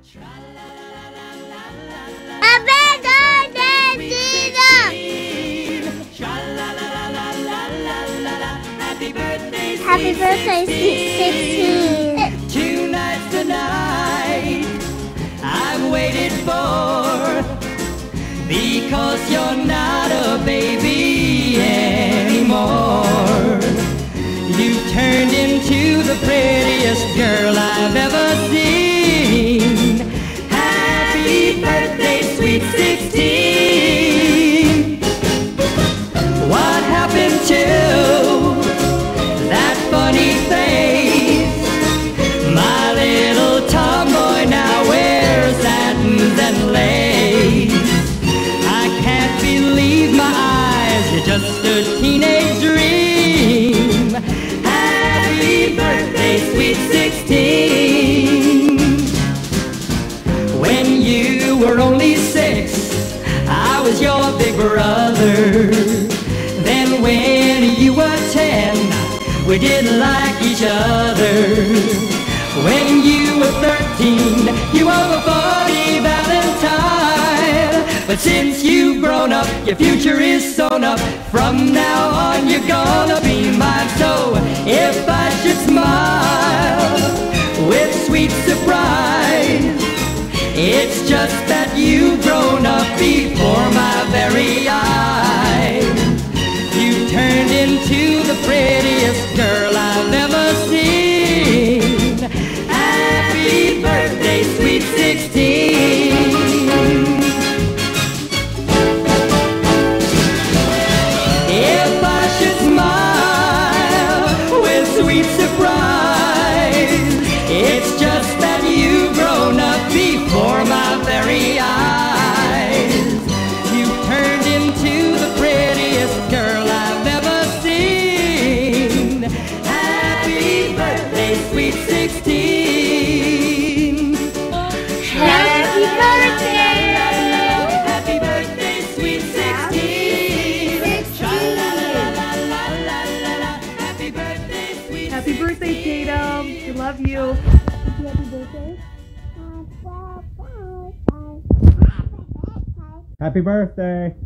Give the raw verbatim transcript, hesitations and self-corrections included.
Happy birthday, sweet sixteen. Tonight's the night I've waited for, because you're not a baby anymore. You turned into the prettiest girl I've ever seen. Happy birthday, sweet sixteen. What happened to that funny face? My little tomboy now wears satins and lace. I can't believe my eyes, you're just a teenage dream. Happy birthday, sweet sixteen. When you were only six, I was your big brother. Then when you were ten, we didn't like each other. When you were thirteen, you were a funny valentine. But since you've grown up, your future is sewn up. From now on, you're gonna be mine. So if I should smile with sweet surprise, it's just that you've grown up before my very eyes. You turned into the prettiest girl I've ever seen. Happy birthday, sweet sixteen. If I should smile with sweet surprise, it's just that you've grown up before my very eyes. You turned into the prettiest girl I've ever seen. Happy birthday, sweet sixteen. Happy birthday. Happy birthday, sweet sixteen. Tra-la-la-la-la-la-la-la. Happy birthday, sweet Happy birthday, Tatum. We love you. Happy birthday. Happy birthday.